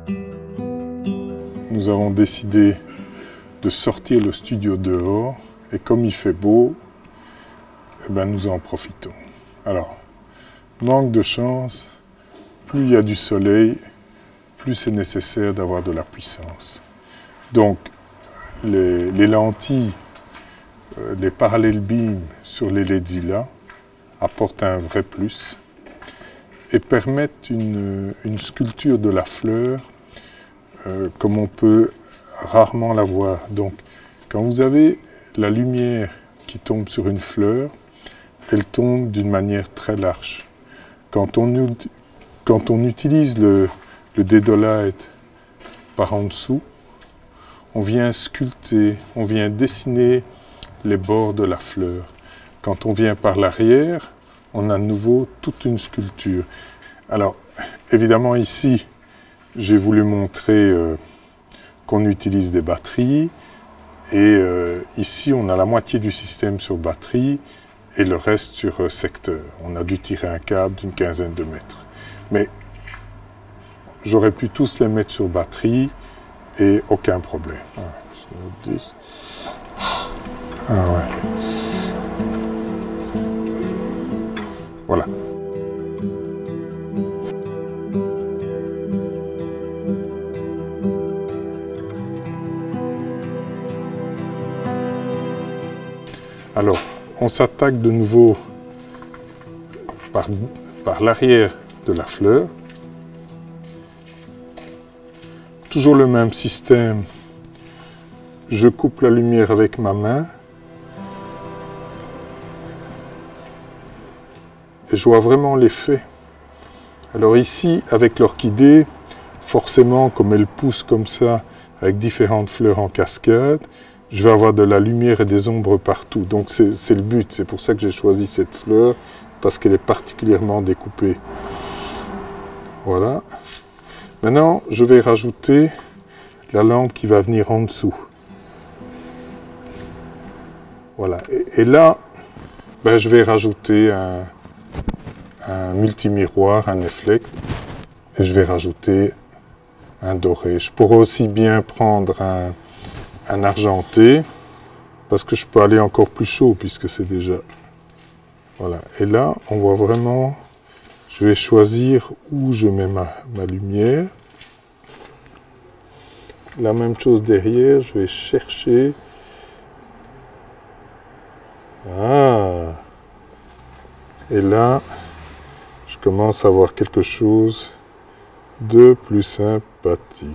Nous avons décidé de sortir le studio dehors et comme il fait beau, eh ben nous en profitons. Alors, manque de chance, plus il y a du soleil, plus c'est nécessaire d'avoir de la puissance. Donc, les lentilles, les parallèles beams sur les Ledzilla apportent un vrai plus et permettent une sculpture de la fleur comme on peut rarement la voir. Donc, quand vous avez la lumière qui tombe sur une fleur, elle tombe d'une manière très large. Quand on utilise le Dedolite par en dessous, on vient sculpter, on vient dessiner les bords de la fleur. Quand on vient par l'arrière, on a de nouveau toute une sculpture. Alors, évidemment ici, j'ai voulu montrer qu'on utilise des batteries. Et ici, on a la moitié du système sur batterie et le reste sur secteur. On a dû tirer un câble d'une 15aine de mètres. Mais j'aurais pu tous les mettre sur batterie et aucun problème. Ah ouais. Voilà. Alors, on s'attaque de nouveau par l'arrière de la fleur. Toujours le même système. Je coupe la lumière avec ma main. Et je vois vraiment l'effet. Alors ici, avec l'orchidée, forcément, comme elle pousse comme ça, avec différentes fleurs en cascade, je vais avoir de la lumière et des ombres partout. Donc c'est le but, c'est pour ça que j'ai choisi cette fleur, parce qu'elle est particulièrement découpée. Voilà. Maintenant, je vais rajouter la lampe qui va venir en dessous. Voilà. Et là, ben, je vais rajouter un multimiroir, un efflect, et je vais rajouter un doré. Je pourrais aussi bien prendre un argenté, parce que je peux aller encore plus chaud, puisque c'est déjà... Voilà. Et là, on voit vraiment... Je vais choisir où je mets ma lumière. La même chose derrière, je vais chercher... Ah! Et là, je commence à voir quelque chose de plus sympathique.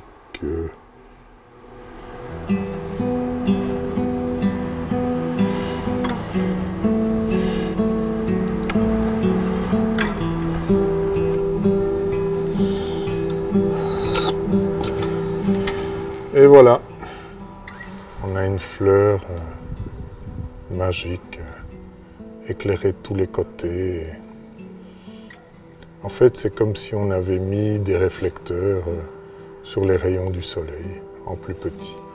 Et voilà, on a une fleur magique, éclairée de tous les côtés. En fait, c'est comme si on avait mis des réflecteurs sur les rayons du soleil, en plus petit.